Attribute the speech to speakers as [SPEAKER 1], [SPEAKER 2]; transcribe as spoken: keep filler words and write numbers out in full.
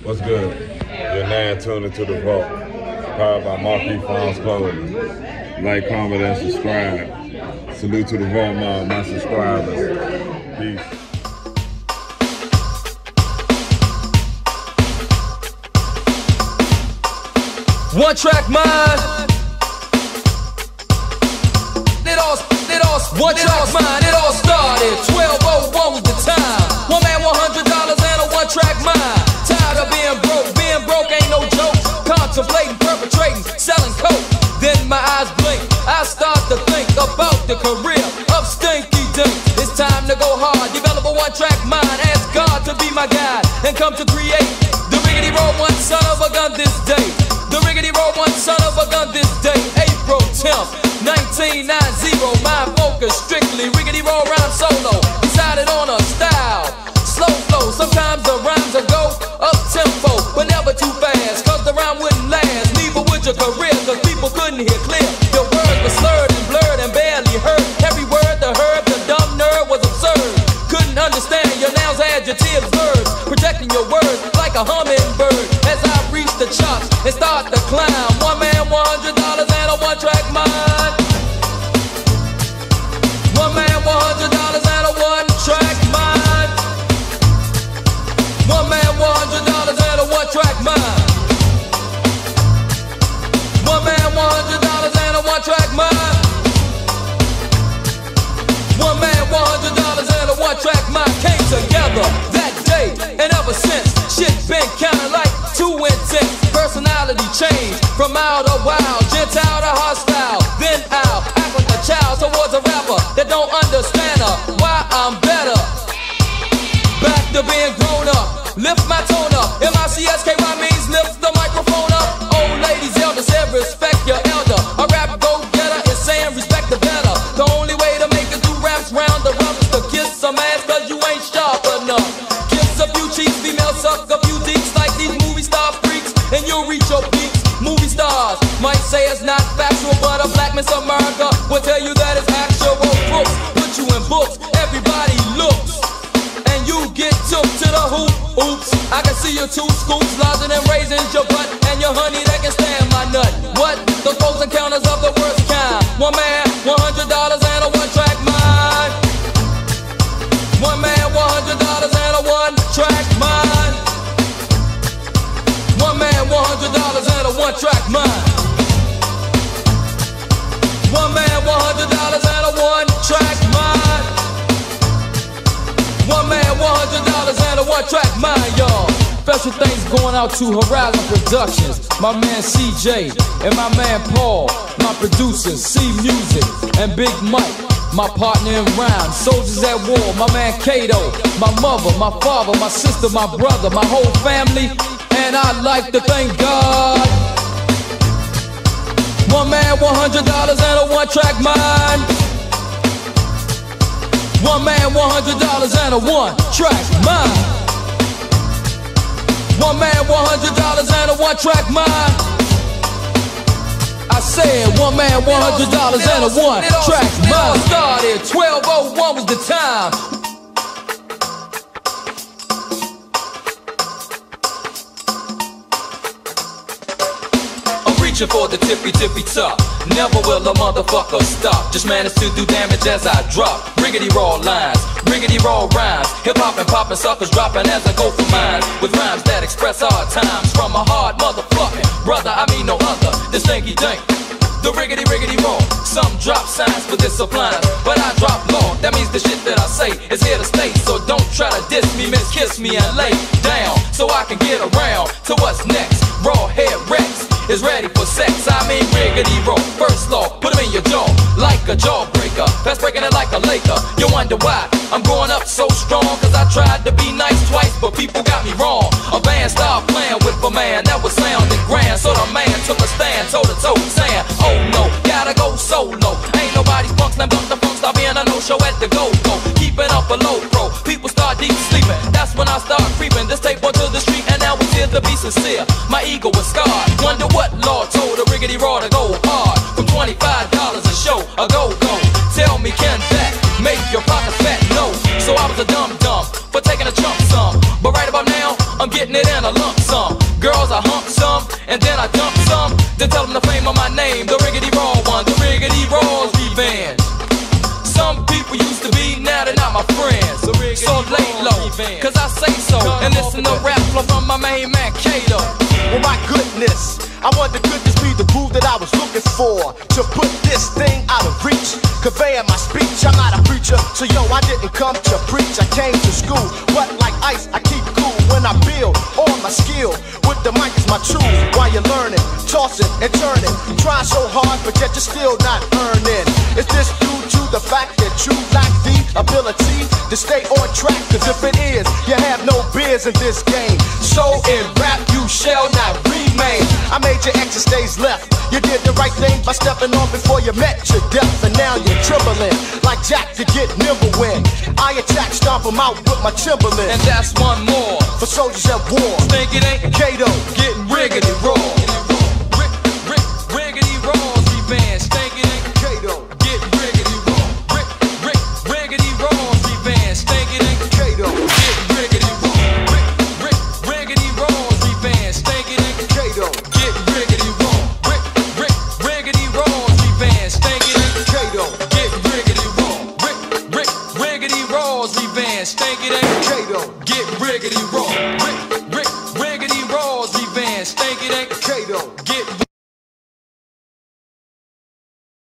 [SPEAKER 1] What's good? You're now tuned into the vault, powered by MarKi Pharms Clothing. Like, comment, and subscribe. Salute to the vault, my, my subscribers. Peace.
[SPEAKER 2] One track mind. It all, it all, one track mind. It all started. twelve oh one was the time. One man, one hundred dollars, and a one track mind. Tired of being broke. Being broke ain't no joke. Contemplating, perpetrating, selling coke. Then my eyes blink. I start to think about the career of Stinky Dink. It's time to go hard. Develop a one track mind. Ask God to be my guide and come to create the riggedy roll one son of a gun this day. The riggedy roll one son of a gun this day, April tenth, nineteen ninety. Mind focus strictly, riggedy roll rhyme solo. Decided on a style, slow flow. Sometimes the rhymes will go up tempo, but never too fast, cause the rhyme wouldn't last. Neither would your career, cause people couldn't hear clear. Your words were slurred and blurred and barely heard. Every word the herb, the dumb nerd was absurd. Couldn't understand your nouns, adjectives, verbs. Protecting your words like a hummingbird. As I reach the chops and start to climb. One man, one hundred dollars, and a one track mind. One man, one hundred dollars, and a one track mind. One man, one hundred dollars, and a one track mind. One man, one hundred dollars, and a one track mind. One man, one hundred dollars, and a one track mind came together that day, and ever since, shit been kinda like too intense. Personality change from mild to wild, gentile to hostile. Then I'll act like a child towards a rapper that don't understand her. Why I'm better. Back to being grown up. Lift my tone up. M I C S K Y means lift the microphone up. Old ladies, elders said respect your elder. A rap go-getter is saying respect the better. The only way to make it through raps round the rub is to kiss some ass, cause you ain't sharp enough. Kiss a few cheeks, female suck a few deeks like these movie star freaks, and you'll reach your peaks. Movie stars might say it's not factual, but a black Miss America will tell you that it's actual. Books put you in books, everybody looks, and you get took to the hoop. Oops, I can see your two scoops, larger than raisins, your butt, and your honey that can stand my nut. What? The pros and counters of the worst kind. One man, one hundred dollars, and a one track mind. One man, one hundred dollars, and a one track mind. One man, one hundred dollars, and a one track mind. One man, one hundred dollars, and a one track mind. One man, one hundred dollars, and a one track mind, y'all. Special thanks going out to Horizon Productions, my man C J, and my man Paul, my producers, C Music, and Big Mike, my partner in rhyme, Soldiers at War, my man Kato, my mother, my father, my sister, my brother, my whole family, and I'd like to thank God. One man, one hundred dollars, and a one track mind. One man, one hundred dollars, and a one track mind. One man, one hundred dollars, and a one track mind. I said one man, one hundred dollars, and a one track mind. It all started, twelve oh one was the time. For the tippy tippy top, never will a motherfucker stop. Just manage to do damage as I drop. Riggedy raw lines, riggedy raw rhymes. Hip hop and poppin' suckers dropping as I go for mine. With rhymes that express hard times from a hard motherfucking brother. I mean no other. The Stinky Dink, the riggedy riggedy raw. Some drop signs for discipline, but I drop law. That means the shit that I say is here to stay. So don't try to diss me, miss kiss me and lay down, so I can get around to what's next. Raw head Rex is ready for sex. I mean riggedy raw. First law, put him in your jaw like a jawbreaker. Fast breaking it like a Laker. You wonder why I'm growing up so strong, cause I tried to be nice twice, but people got me wrong. A band started playing with a man that was sounding grand, so the man took a stand toe to toe, saying, oh no, gotta go solo. Ain't nobody's punks, now but the funk start being a no-show at the go-go. Keeping up a low pro, people start deep sleeping. That's when I start creeping this tape onto the street, and now it's here to be sincere. My ego was scarred. Wonder what Lord told a riggedy raw to go hard. From twenty-five dollars a show, a go-go. Tell me, can that make your pockets fat? No. So I was a dumb-dumb for taking a chunk sum, but right about now, I'm getting it in a lump sum. and then I dump some. Then tell them the fame of my name, the Riggedy Raw one, the Riggedy Raw's revenge. Some people used to be, now they're not my friends. So lay low, cause I say so. And listen to rap flow from my main man, Kato.
[SPEAKER 3] Well, my goodness, I wanted could this be the groove that I was looking for? To put this thing out of reach, conveying my speech. I'm not a preacher, so yo, I didn't come to preach. I came to school, but like ice, I keep cool when I build on my skill. With the mic is my tool, while you're learning, tossing and turning. Trying so hard, but yet you're still not earning. Is this due to the fact that you lack the ability to stay on track? Cause if it is, you have no beers in this game. So in rap, you shall not remain. I made your exit stays left. You did the right thing by stepping on before you met your death. And now you're trembling like Jack to get nimble when I attack, stomp 'em out with my Timberland.
[SPEAKER 2] And that's one more
[SPEAKER 3] for soldiers at war.
[SPEAKER 2] Think it ain't
[SPEAKER 3] Kato
[SPEAKER 2] getting riggedy raw. Rick, Rick, riggedy raw's revenge. Think it ain't
[SPEAKER 3] Kato
[SPEAKER 2] get riggedy raw. Rick, Rick, riggedy raw's revenge. Think it ain't
[SPEAKER 3] Kato
[SPEAKER 2] get riggedy raw. Rick, Rick, riggedy raw's revenge. Think it ain't
[SPEAKER 3] Kato
[SPEAKER 2] get riggedy raw. Rick, Rick, riggedy raw's revenge. Think it ain't
[SPEAKER 3] Kato
[SPEAKER 2] get riggedy raw. Rick, Rick, riggedy raw's revenge. Think it ain't
[SPEAKER 3] Kato
[SPEAKER 2] get riggedy raw. Rick,